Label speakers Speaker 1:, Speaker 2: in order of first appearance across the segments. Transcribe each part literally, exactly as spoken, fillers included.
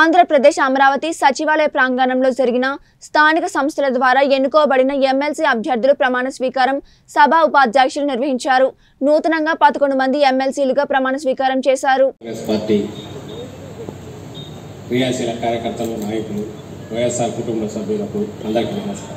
Speaker 1: ఆంధ్రప్రదేశ్ అమరావతి సచివాలయ ప్రాంగణంలో జరిగిన స్థానిక సంస్థల ద్వారా ఎన్నుకోబడిన ఎమ్మెల్సీ అభ్యర్థులు ప్రమాణ స్వీకారం సభ ఉపాధ్యక్షులు నిర్వహించారు. నూతనంగా పదకొండు మంది ఎమ్మెల్సీలుగా ప్రమాణ స్వీకారం చేశారు.
Speaker 2: పార్టీ క్రియాశీల కార్యకర్తలు, నాయకులు, వైఎస్ఆర్ కుటుంబ సభ్యులకు అందరికీ నమస్కారం.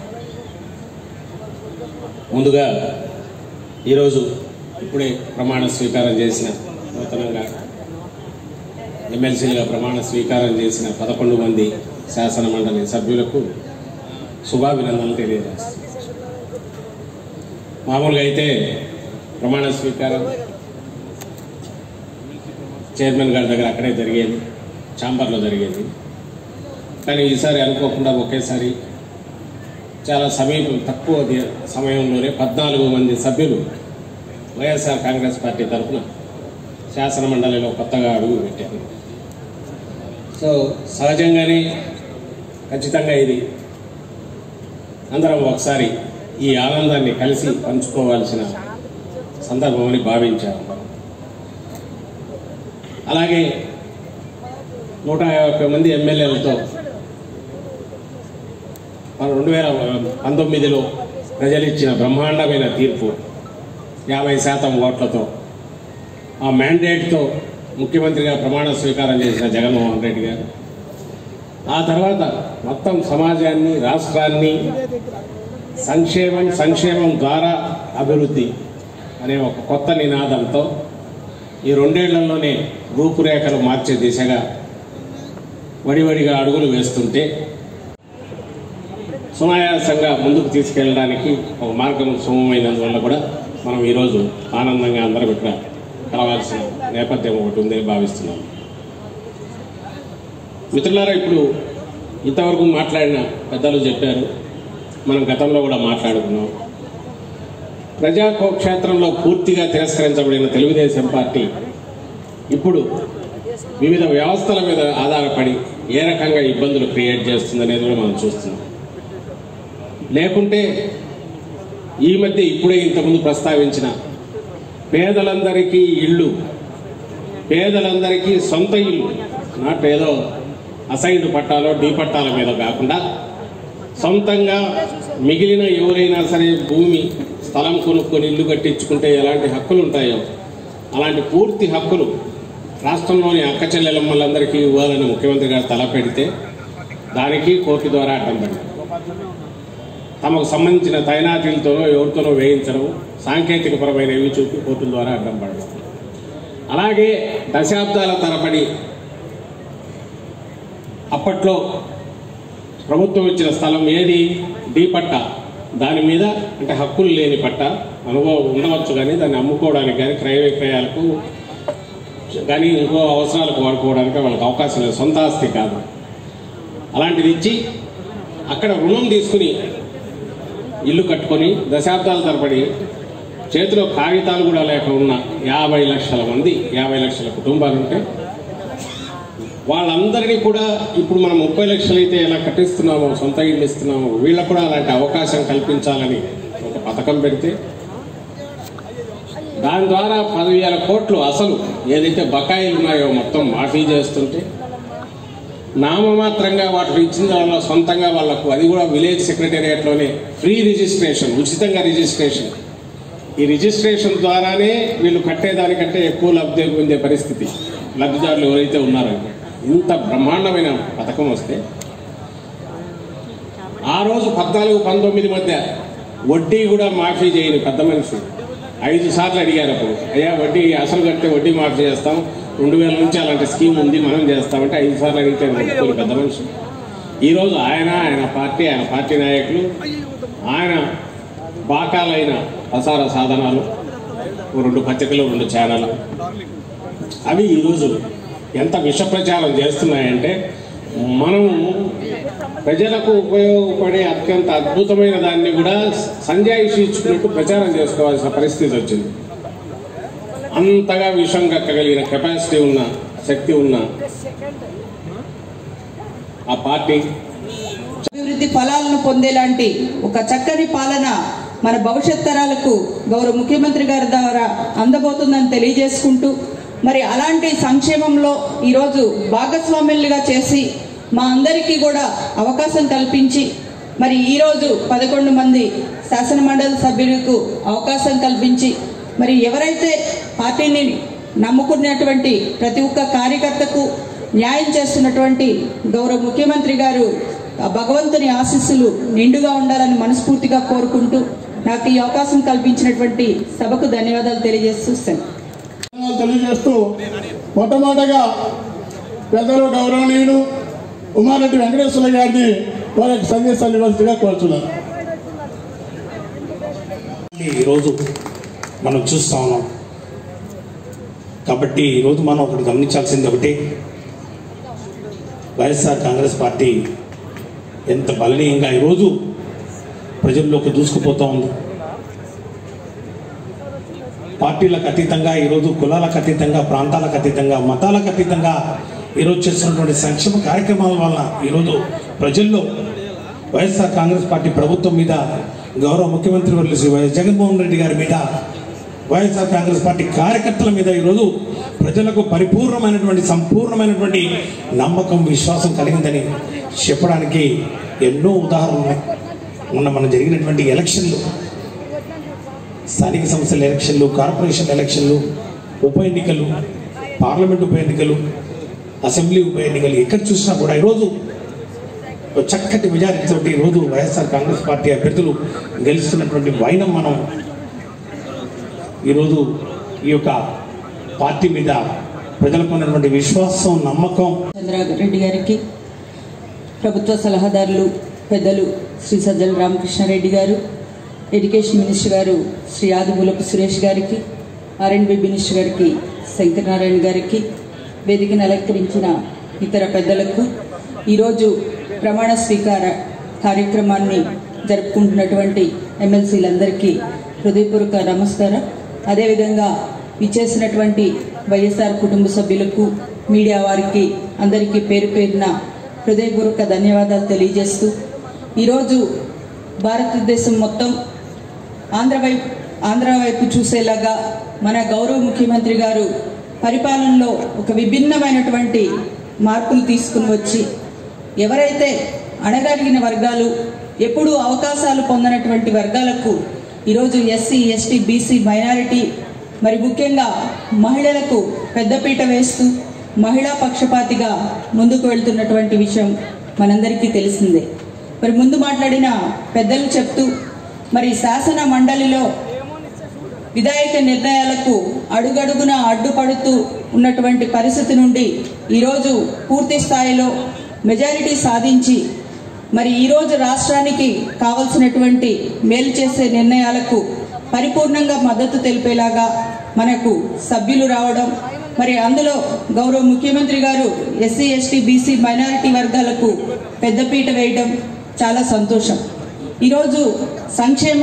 Speaker 2: ముందుగా ఈరోజు ఇప్పుడే ప్రమాణ స్వీకారం చేసిన నూతనంగా ఎమ్మెల్సీలుగా ప్రమాణ స్వీకారం చేసిన పదకొండు మంది శాసన మండలి సభ్యులకు శుభాభినందనలు తెలియజేస్తాను. మామూలుగా అయితే ప్రమాణ స్వీకారం చైర్మన్ గారి దగ్గర అక్కడే జరిగేది, ఛాంబర్లో జరిగేది. కానీ ఈసారి అనుకోకుండా ఒకేసారి చాలా సమీపం తక్కువ సమయంలోనే పద్నాలుగు మంది సభ్యులు వైఎస్ఆర్ కాంగ్రెస్ పార్టీ తరఫున శాసన మండలిలో కొత్తగా అడుగు పెట్టారు. సో సహజంగానే ఖచ్చితంగా ఇది అందరం ఒకసారి ఈ ఆనందాన్ని కలిసి పంచుకోవాల్సిన సందర్భమని భావించాము. అలాగే నూట యాభై మంది ఎమ్మెల్యేలతో రెండు వేల పంతొమ్మిదిలో ప్రజలిచ్చిన బ్రహ్మాండమైన తీర్పు యాభై శాతం ఓట్లతో ఆ మ్యాండేట్తో ముఖ్యమంత్రిగా ప్రమాణ స్వీకారం చేసిన జగన్మోహన్ రెడ్డి గారు ఆ తర్వాత మొత్తం సమాజాన్ని, రాష్ట్రాన్ని సంక్షేమం సంక్షేమం ద్వారా అభివృద్ధి అనే ఒక కొత్త నినాదంతో ఈ రెండేళ్లలోనే రూపురేఖలు మార్చే దిశగా వడివడిగా అడుగులు వేస్తుంటే సునాయాసంగా ముందుకు తీసుకెళ్ళడానికి ఒక మార్గం సుమమైనందువల్ల కూడా మనం ఈరోజు ఆనందంగా అందరం ఇక్కడ కలవాల్సిన నేపథ్యం ఒకటి ఉందని భావిస్తున్నాను. మిత్రులారా, ఇప్పుడు ఇంతవరకు మాట్లాడిన పెద్దలు చెప్పారు, మనం గతంలో కూడా మాట్లాడుకున్నాం. ప్రజాక్షేత్రంలో పూర్తిగా తిరస్కరించబడిన తెలుగుదేశం పార్టీ ఇప్పుడు వివిధ వ్యవస్థల మీద ఆధారపడి ఏ రకంగా ఇబ్బందులు క్రియేట్ చేస్తుందనేది కూడా మనం చూస్తున్నాం. లేకుంటే ఈ మధ్య ఇప్పుడే ఇంతకుముందు ప్రస్తావించిన పేదలందరికీ ఇళ్ళు, పేదలందరికీ సొంత ఇల్లు, నాట్ ఏదో అసైన్డ్ పట్టాలో డీ పట్టాల మీద కాకుండా సొంతంగా మిగిలిన ఎవరైనా సరే భూమి స్థలం కొనుక్కొని ఇల్లు కట్టించుకుంటే ఎలాంటి హక్కులు ఉంటాయో అలాంటి పూర్తి హక్కులు రాష్ట్రంలోని అక్క చెల్లెలమ్మలందరికీ ఇవ్వాలని ముఖ్యమంత్రి గారు తలపెడితే దానికి కోర్టు ద్వారా అడ్డం పడింది. తమకు సంబంధించిన తైనాతీలతోనో ఎవరితోనో వేయించడం, సాంకేతిక పరమైన ఏవి చూపి కోర్టుల ద్వారా అడ్డం పడడం. అలాగే దశాబ్దాల తరబడి అప్పట్లో ప్రభుత్వం ఇచ్చిన స్థలం ఏది, డీ పట్ట, దాని మీద అంటే హక్కులు లేని పట్ట, అనుభవం ఉండవచ్చు కానీ దాన్ని అమ్ముకోవడానికి కానీ క్రయ విక్రయాలకు కానీ ఇంకో అవసరాలకు వాడుకోవడానికి వాళ్ళకి అవకాశం లేదు, సొంత ఆస్తి కాదు. అలాంటిది ఇచ్చి అక్కడ రుణం తీసుకుని ఇల్లు కట్టుకొని దశాబ్దాల తరబడి చేతిలో కాగితాలు కూడా లేక ఉన్న యాభై లక్షల మంది యాభై లక్షల కుటుంబాలు ఉంటే వాళ్ళందరినీ కూడా ఇప్పుడు మనం ముప్పై లక్షలు అయితే ఎలా కట్టిస్తున్నామో, సొంత ఇల్లు ఇస్తున్నామో, వీళ్ళకు కూడా అలాంటి అవకాశం కల్పించాలని ఒక పథకం పెడితే దాని ద్వారా పదివేల కోట్లు అసలు ఏదైతే బకాయిలు ఉన్నాయో మొత్తం మాఫీ చేస్తుంటే నామమాత్రంగా వాటికి ఇచ్చిన దానిలో సొంతంగా వాళ్లకు అది కూడా విలేజ్ సెక్రటేరియట్లోనే ఫ్రీ రిజిస్ట్రేషన్, ఉచితంగా రిజిస్ట్రేషన్, ఈ రిజిస్ట్రేషన్ ద్వారానే వీళ్ళు కట్టేదానికంటే ఎక్కువ లబ్ధి పొందే పరిస్థితి లబ్ధిదారులు ఎవరైతే ఉన్నారో. ఇంత బ్రహ్మాండమైన పథకం వస్తే ఆ రోజు పద్నాలుగు పంతొమ్మిది మధ్య వడ్డీ కూడా మాఫీ చేయని పెద్ద మనిషి ఐదు సార్లు అడిగారు. అప్పుడు అయ్యా వడ్డీ అసలు కడితే వడ్డీ మాఫీ చేస్తాం, రెండు వేల నుంచి అలాంటి స్కీమ్ ఉంది మనం చేస్తామంటే ఐదు సార్లు అడిగితే ఒప్పుకోని పెద్ద మనిషి. ఈరోజు ఆయన ఆయన పార్టీ ఆయన పార్టీ నాయకులు ఆయన బాకాలైన ప్రసార సాధనాలు, రెండు పత్రికలు, రెండు ఛానల్, అవి ఈరోజు ఎంత విష ప్రచారం చేస్తున్నాయంటే మనం ప్రజలకు ఉపయోగపడే అత్యంత అద్భుతమైన దాన్ని కూడా సంజాయిషి ఇచ్చుకున్నట్టు ప్రచారం చేసుకోవాల్సిన పరిస్థితి వచ్చింది. అంతగా విషం కక్కగలిగిన కెపాసిటీ ఉన్న, శక్తి ఉన్న ఆ పార్టీ
Speaker 3: అభివృద్ధి ఫలాలను పొందేలాంటి ఒక చక్కని పాలన మన భవిష్యత్ తరాలకు గౌరవ ముఖ్యమంత్రి గారి ద్వారా అందబోతుందని తెలియజేసుకుంటూ మరి అలాంటి సంక్షేమంలో ఈరోజు భాగస్వాములుగా చేసి మా అందరికీ కూడా అవకాశం కల్పించి మరి ఈరోజు పదకొండు మంది శాసనమండలి సభ్యులకు అవకాశం కల్పించి మరి ఎవరైతే పార్టీని నమ్ముకున్నటువంటి ప్రతి ఒక్క కార్యకర్తకు న్యాయం చేస్తున్నటువంటి గౌరవ ముఖ్యమంత్రి గారు భగవంతుని ఆశీస్సులు నిండుగా ఉండాలని మనస్ఫూర్తిగా కోరుకుంటూ నాకు ఈ అవకాశం కల్పించినటువంటి సభకు ధన్యవాదాలు తెలియజేస్తున్నాను.
Speaker 4: తెలియజేస్తూ మొట్టమొదటిగా పెద్దలు గౌరవనీయులు ఉమారెడ్డి వెంకటేశ్వర గారిని వారికి సందేశాలు ఇవ్వాల్సిందిగా కోరుతున్నాను.
Speaker 5: ఈరోజు మనం చూస్తా ఉన్నాం కాబట్టి ఈరోజు మనం ఒకటి గమనించాల్సింది ఒకటి, వైఎస్ఆర్ కాంగ్రెస్ పార్టీ ఎంత బలనీయంగా ఈరోజు ప్రజల్లోకి దూసుకుపోతూ ఉంది. పార్టీలకు అతీతంగా ఈరోజు కులాలకు అతీతంగా ప్రాంతాలకు అతీతంగా మతాలకు అతీతంగా ఈరోజు చేస్తున్నటువంటి సంక్షేమ కార్యక్రమాల వల్ల ఈరోజు ప్రజల్లో వైఎస్ఆర్ కాంగ్రెస్ పార్టీ ప్రభుత్వం మీద, గౌరవ ముఖ్యమంత్రి వర్యులు శ్రీ వైఎస్ జగన్మోహన్ రెడ్డి గారి మీద, వైఎస్ఆర్ కాంగ్రెస్ పార్టీ కార్యకర్తల మీద ఈరోజు ప్రజలకు పరిపూర్ణమైనటువంటి సంపూర్ణమైనటువంటి నమ్మకం విశ్వాసం కలిగిందని చెప్పడానికి ఎన్నో ఉదాహరణలు ఉన్నాయి. మొన్న మన జరిగినటువంటి ఎలక్షన్లు, స్థానిక సంస్థల ఎలక్షన్లు, కార్పొరేషన్ ఎలక్షన్లు, ఉప ఎన్నికలు, పార్లమెంట్ ఉప ఎన్నికలు, అసెంబ్లీ ఉప ఎన్నికలు ఎక్కడ చూసినా కూడా ఈరోజు చక్కటి మెజారిటీతో ఈరోజు వైఎస్ఆర్ కాంగ్రెస్ పార్టీ అభ్యర్థులు గెలుస్తున్నటువంటి వైనం మనం ఈరోజు ఈ యొక్క పార్టీ మీద ప్రజలకు ఉన్నటువంటి విశ్వాసం నమ్మకం.
Speaker 3: చంద్రారెడ్డి గారికి, ప్రభుత్వ సలహాదారులు పెద్దలు శ్రీ సజ్జల రామకృష్ణారెడ్డి గారు, ఎడ్యుకేషన్ మినిస్టర్ గారు శ్రీ ఆదిమూలపు సురేష్ గారికి, ఆర్ఎండ్బి మినిస్టర్ గారికి శంకరనారాయణ గారికి, వేదికను అలంకరించిన ఇతర పెద్దలకు, ఈరోజు ప్రమాణ స్వీకార కార్యక్రమాన్ని జరుపుకుంటున్నటువంటి ఎమ్మెల్సీలందరికీ హృదయపూర్వక నమస్కారం. అదేవిధంగా ఇచ్చేసినటువంటి వైఎస్ఆర్ కుటుంబ సభ్యులకు, మీడియా వారికి అందరికీ పేరు పేరున హృదయపూర్వక ధన్యవాదాలు తెలియజేస్తూ, ఈరోజు భారతదేశం మొత్తం ఆంధ్ర వైపు ఆంధ్ర వైపు చూసేలాగా మన గౌరవ ముఖ్యమంత్రి గారు పరిపాలనలో ఒక విభిన్నమైనటువంటి మార్పులు తీసుకుని వచ్చి ఎవరైతే అణగారిన వర్గాలు, ఎప్పుడూ అవకాశాలు పొందినటువంటి వర్గాలకు ఈరోజు ఎస్సీ ఎస్టీ బీసీ మైనారిటీ మరి ముఖ్యంగా మహిళలకు పెద్దపీట వేస్తూ మహిళా పక్షపాతిగా ముందుకు వెళ్తున్నటువంటి విషయం మనందరికీ తెలిసిందే. మరి ముందు మాట్లాడిన పెద్దలు చెప్తూ మరి శాసన మండలిలో విధాయక నిర్ణయాలకు అడుగడుగున అడ్డుపడుతూ ఉన్నటువంటి పరిస్థితి నుండి ఈరోజు పూర్తి స్థాయిలో మెజారిటీ సాధించి మరి ఈరోజు రాష్ట్రానికి కావలసినటువంటి మేలు చేసే నిర్ణయాలకు పరిపూర్ణంగా మద్దతు తెలిపేలాగా మనకు సభ్యులు రావడం, మరి అందులో గౌరవ ముఖ్యమంత్రి గారు ఎస్సీ ఎస్టీ బీసీ మైనారిటీ వర్గాలకు పెద్దపీట వేయడం చాలా సంతోషం. ఈరోజు సంక్షేమ